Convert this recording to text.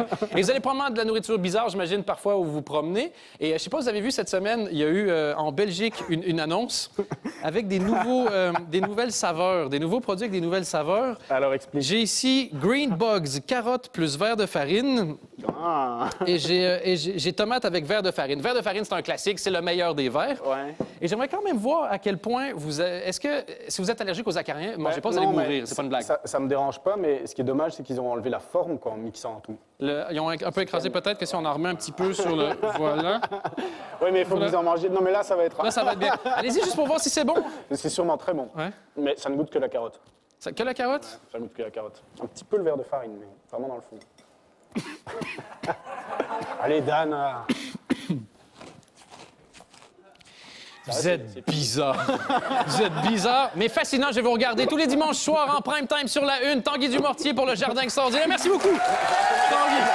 Et vous allez probablement de la nourriture bizarre, j'imagine, parfois, où vous vous promenez. Et je ne sais pas si vous avez vu cette semaine, il y a eu en Belgique une annonce avec des nouvelles saveurs, des nouveaux produits avec des nouvelles saveurs. Alors, explique. J'ai ici Green Bugs, carottes plus verre de farine. Ah. Et j'ai tomate avec verre de farine. Verre de farine, c'est un classique, c'est le meilleur des verres. Ouais. Et j'aimerais quand même voir à quel point est-ce que, si vous êtes allergique aux acariens, mangez pas, vous allez mourir, c'est pas une blague. Ça me dérange pas, mais ce qui est dommage, c'est qu'ils ont enlevé la forme quoi, en mixant tout. Ils ont un peu écrasé peut-être que si on en remet un petit peu sur le... Voilà. Oui, mais il faut que vous en mangiez. Non, mais là, ça va être... Là, ça va être bien. Allez-y juste pour voir si c'est bon. C'est sûrement très bon. Ouais. Mais ça ne goûte que la carotte. Que la carotte? Ça ne goûte que la carotte. Un petit peu le verre de farine, mais vraiment dans le fond. Allez, Dan. Vous êtes bizarre. Vous êtes bizarre, mais fascinant. Je vais vous regarder tous les dimanches soirs en prime time sur la 1. Tanguy Dumortier pour le Jardin extraordinaire. Merci beaucoup. Tanguy.